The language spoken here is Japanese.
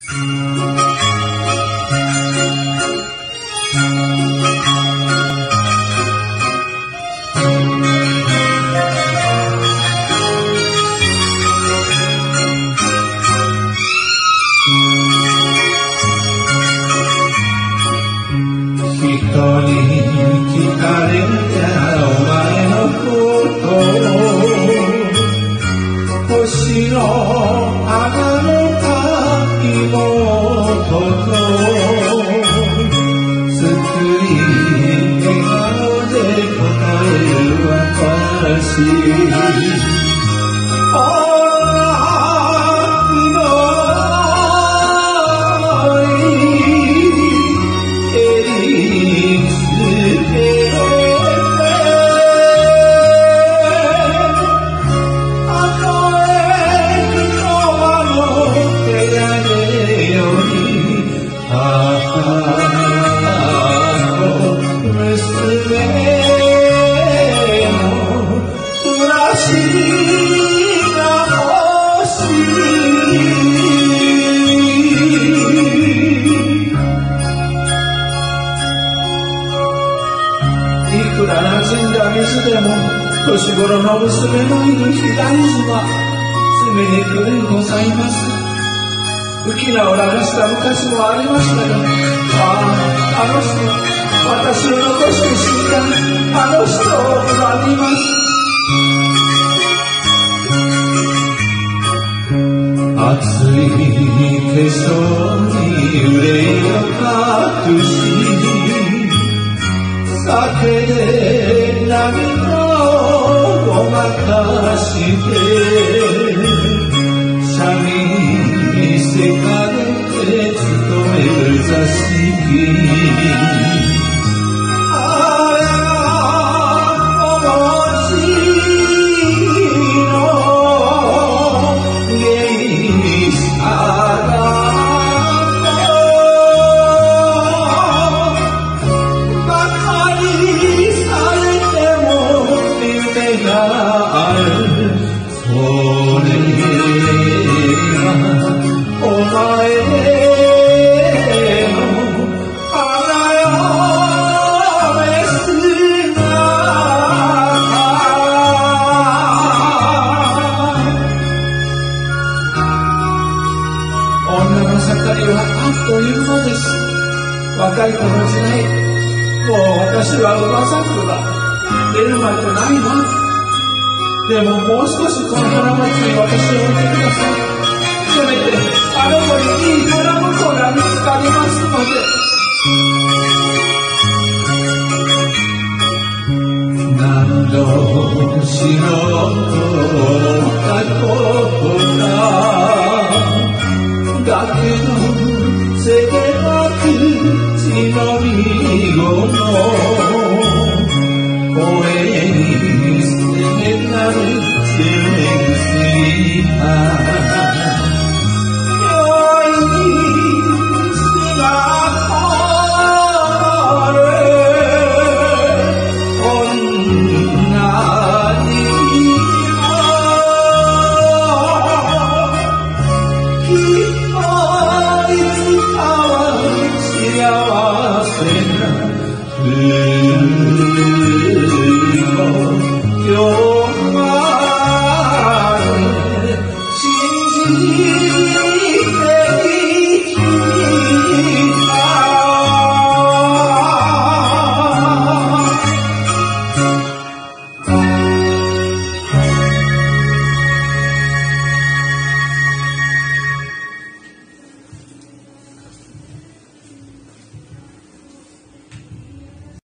人に聞かれたお前のことを星の花の妹と救い笑顔で答える私いくら馴染んだ水でも年頃の娘のいる左妻爪にくれございます。浮き名を流した昔もありましたよ。あの人、私を残して死んだあの人を恨みます。熱い化粧に憂いを隠し酒で涙をごまかして三味せかれて勤める座敷女の盛りはあっという間です。若い子の時代、もう私は馬桜出るまでないな。でももう少しこの花祭りに私を置いてください。せめてあの子にいい花婿が見つかりますので。何度しのったことかだけどせでなく血のみごの声に捨てなる強い薬良い姿あれ女に幸せな